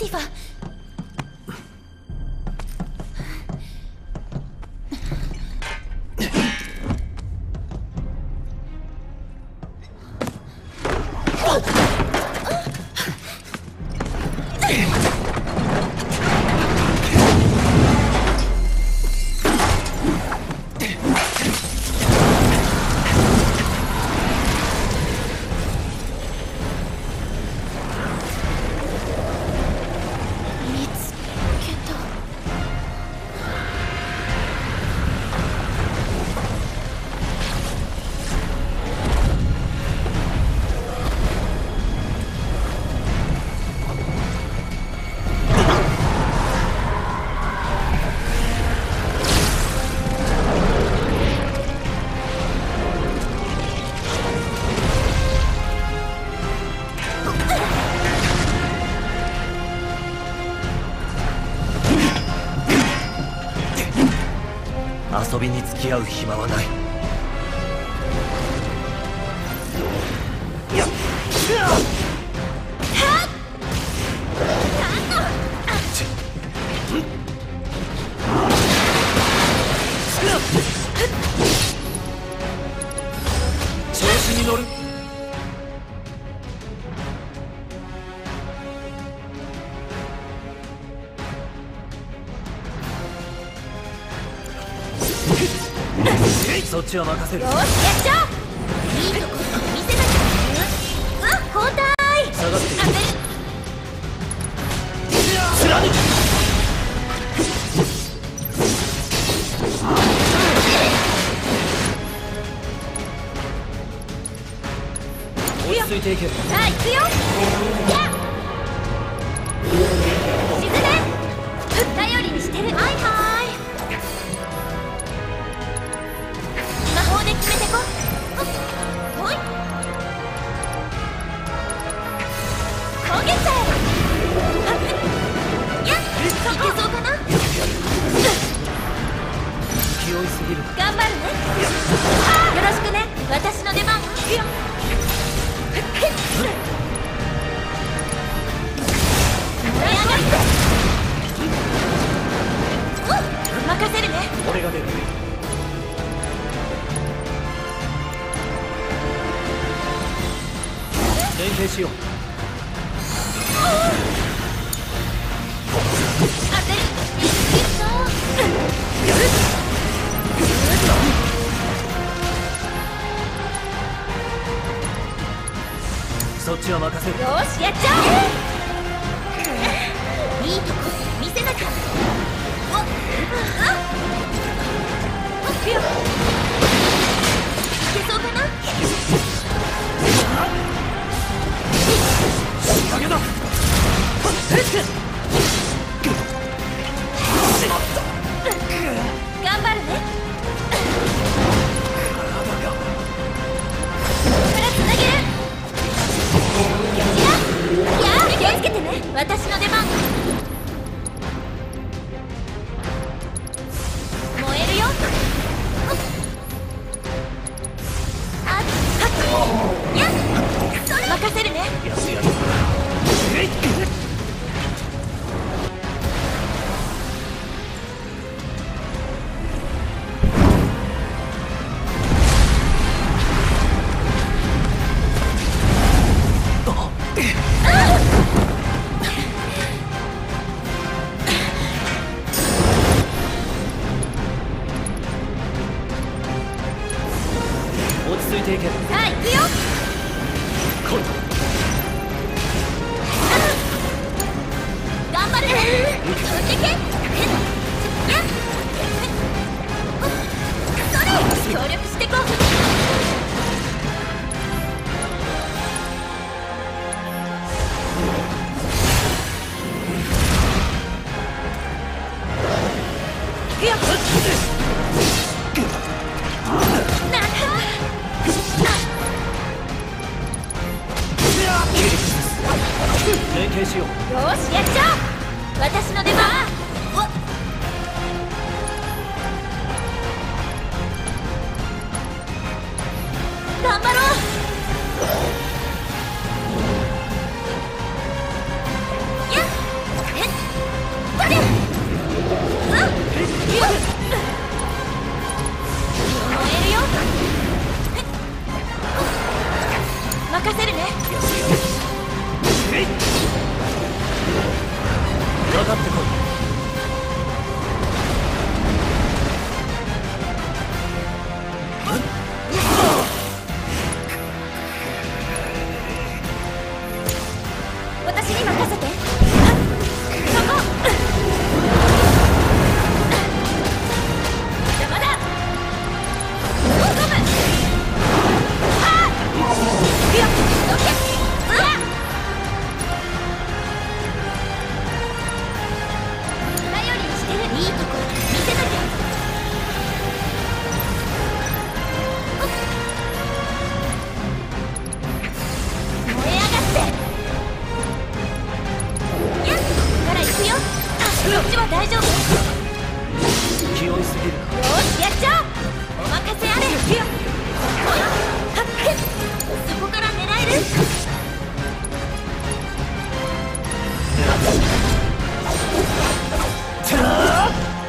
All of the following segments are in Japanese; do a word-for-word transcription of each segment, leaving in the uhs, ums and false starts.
ティファ。 遊びに付き合う暇はない。やっ調子に乗る。そっちは任せる。 よし、やっちゃおう。いいとこ見せなきゃ。うわ、交代。 下がって当てる。 貫く。落ち着いていけ。 さあ、行くよ。やっ沈め。頼りにしてる。はいはい。魔法で決めてこ。ほい。攻撃者へ。やっ、いけそうかな。 勢いすぎる。 頑張るね。よろしくね。私の出番。任せるね。 俺が出る。連携しよう。 当てる。いっそそっちは任せる。 よし、やっちゃおう。いいとこ見せなきゃ。おっ、いや、いけそうかな。 仕掛けだ。 頑張るね。からつなげる。いや、気をつけてね。私の出番。燃えるよ。あっ、はっやっ、それ任せるね。 やつやる。えいっ。落ち着いていけ。 さあ、行くよ。 来い。 頑張るね。飛んでけ。やっ、それ協力してこう。行くよ。なんだ。 連携しよう。 よし、やっちゃおう。私の出番。おっ、頑張ろう。やっ、 いすぎるな。 よしやっちゃおう。お任せあれ。いくよ。はっけ。そこから狙える。 チャー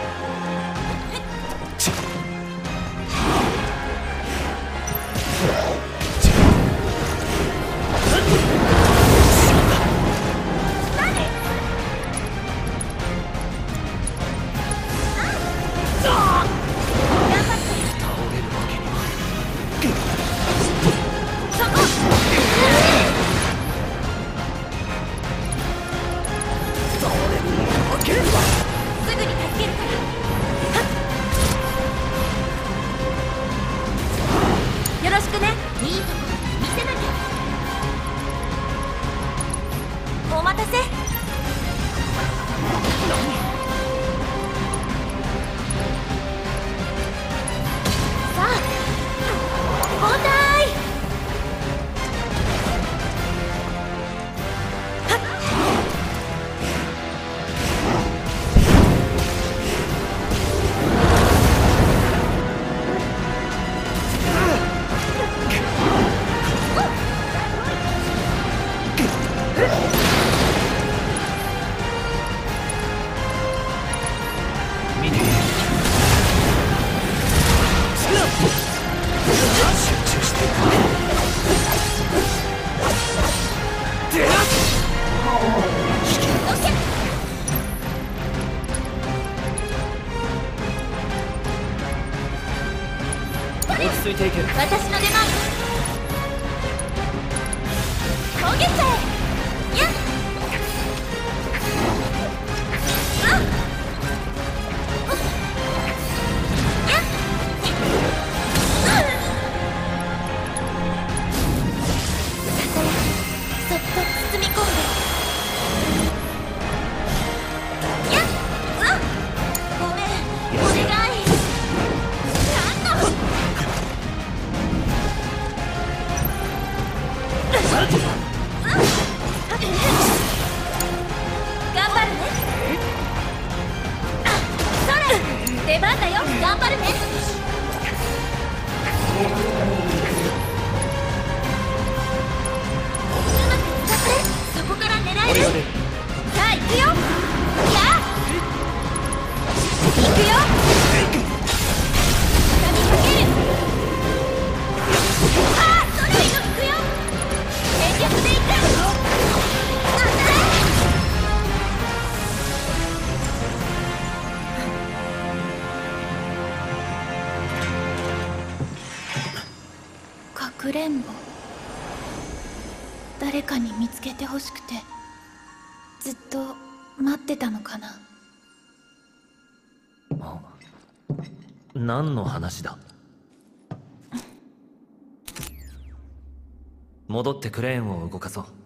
ついていける。 私の出番。攻撃者へ。やっ。あっ。やっ。ささやそっと包み込んで。やっ。あっ。ごめん。お願い。なんの。頑張るね。それ出番だよ。頑張るね。うまく使ってそこから狙える。さあ行くよ。やあ行くよ。畳みかける。ああそれ行くよ。全力でいく。かくれんぼ。誰かに見つけてほしくてずっと待ってたのかな。 あ、何の話だ。戻ってクレーンを動かそう。